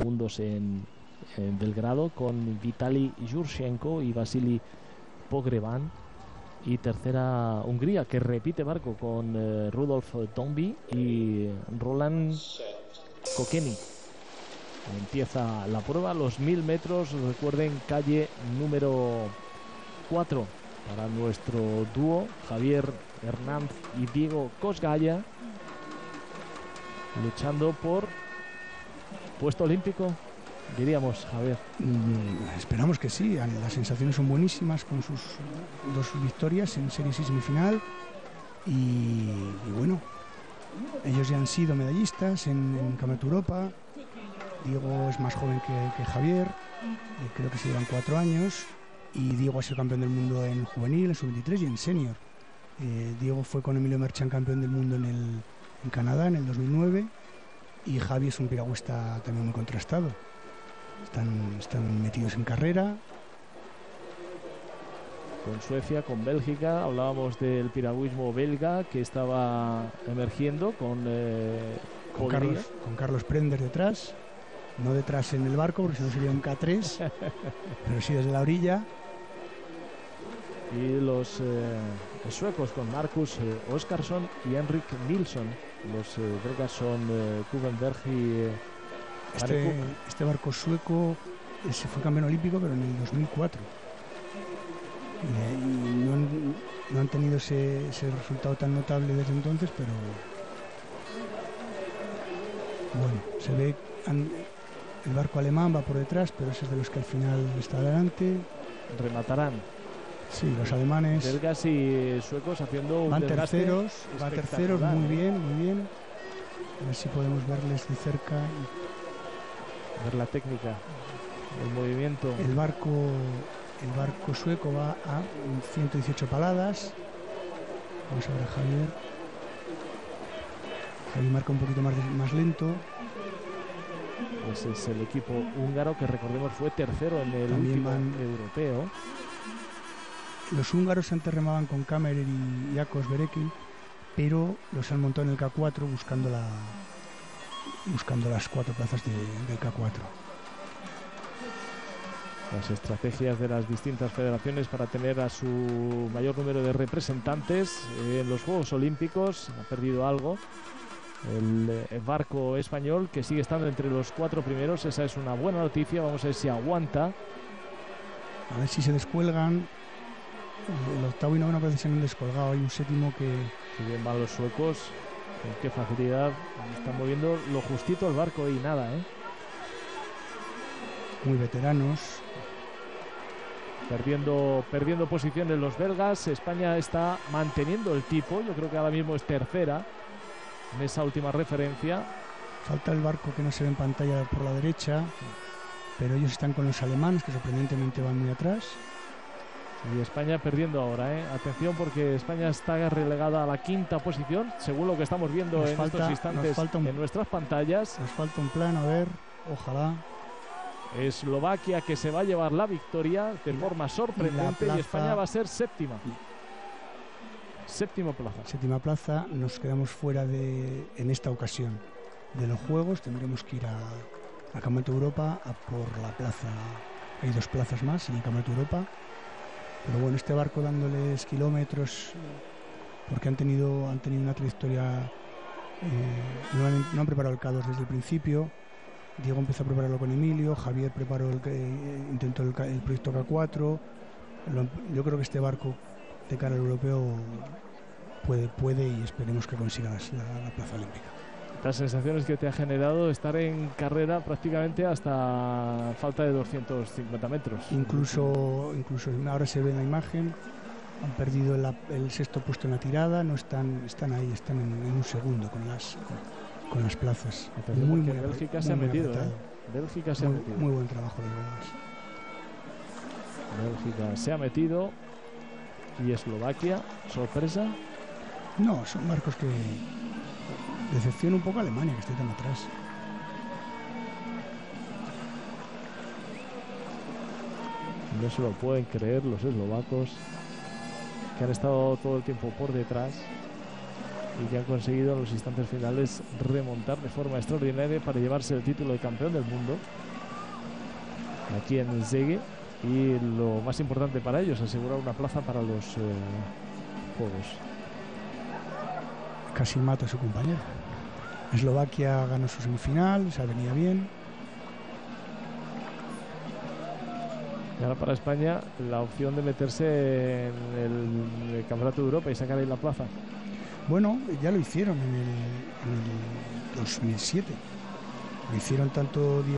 segundos en Belgrado, con Vitali Yurchenko y Vasily Pogreban. Y tercera Hungría, que repite barco con Rudolf Tomby y Roland Kokeni. Empieza la prueba, los 1000 metros, recuerden, calle número 4 para nuestro dúo, Javier Hernández y Diego Cosgaya, luchando por puesto olímpico, diríamos, Javier. Esperamos que sí, las sensaciones son buenísimas con sus 2 victorias en series y semifinal y bueno, ellos ya han sido medallistas en Campeonato Europa. Diego es más joven que Javier, creo que se llevan 4 años, y Diego ha sido campeón del mundo en juvenil, en sub-23 y en senior. Diego fue con Emilio Merchan campeón del mundo en Canadá en el 2009, y Javi es un piragüista también muy contrastado. Están metidos en carrera. Con Suecia, con Bélgica, hablábamos del piragüismo belga que estaba emergiendo con Carlos Prender detrás. No detrás en el barco, porque si no sería un K3, pero sí desde la orilla. Y los suecos con Marcus Oskarsson y Henrik Nilsson. Los belgas son Kubenberg y este barco sueco se fue campeón olímpico, pero en el 2004. Y no han tenido ese resultado tan notable desde entonces, pero bueno, se ve. El barco alemán va por detrás, pero ese es de los que al final está adelante. Rematarán. Sí, los alemanes. Belgas y suecos haciendo van terceros, muy bien. A ver si podemos verles de cerca. Ver la técnica, el movimiento. El barco sueco va a 118 paladas. Vamos a ver a Javier. Javier marca un poquito más lento. Ese es el equipo húngaro que, recordemos, fue tercero en el último europeo. Los húngaros antes remaban con Kammerer y Jakos Berekin, pero los han montado en el K4 buscando las 4 plazas del K4. Las estrategias de las distintas federaciones para tener a su mayor número de representantes en los Juegos Olímpicos. Ha perdido algo el barco español, que sigue estando entre los 4 primeros. Esa es una buena noticia. Vamos a ver si aguanta. A ver si se descuelgan. El octavo y noveno parece ser un descolgado. Hay un séptimo que... Si bien van los suecos, con qué facilidad están moviendo lo justito el barco y nada, Muy veteranos. Perdiendo posiciones los belgas. España está manteniendo el tipo. Yo creo que ahora mismo es tercera en esa última referencia. Falta el barco que no se ve en pantalla por la derecha, pero ellos están con los alemanes, que sorprendentemente van muy atrás. Y España perdiendo ahora, Atención, porque España está relegada a la 5ª posición, según lo que estamos viendo estos instantes en nuestras pantallas. Nos falta un plano, a ver, ojalá. Eslovaquia, que se va a llevar la victoria de forma sorprendente, y España va a ser séptima. Séptima plaza. Nos quedamos fuera en esta ocasión de los Juegos. Tendremos que ir a Campeonato Europa a por la plaza. Hay 2 plazas más en el Campeonato Europa. Pero bueno, este barco dándoles kilómetros, porque han tenido una trayectoria. No han preparado el K2 desde el principio. Diego empezó a prepararlo con Emilio. Javier intentó el proyecto K4. Yo creo que este barco, de cara al europeo, puede y esperemos que consiga la plaza olímpica. Las sensaciones que te ha generado estar en carrera prácticamente hasta falta de 250 metros. Incluso ahora se ve en la imagen, han perdido el 6º puesto en la tirada, no están ahí, están en un segundo con las plazas. Bélgica se ha metido. Bélgica se ha metido. Muy buen trabajo de Bélgica se ha metido. Y Eslovaquia, sorpresa. No, son barcos que decepciona un poco a Alemania, que esté tan atrás. No se lo pueden creer los eslovacos, que han estado todo el tiempo por detrás. y que han conseguido en los instantes finales remontar de forma extraordinaria para llevarse el título de campeón del mundo aquí en Szeged, y lo más importante para ellos, asegurar una plaza para los Juegos. Casi mata a su compañero. Eslovaquia ganó su semifinal, se venía bien. Y ahora para España la opción de meterse en el Campeonato de Europa y sacar ahí la plaza. Bueno, ya lo hicieron en el 2007. Lo hicieron tanto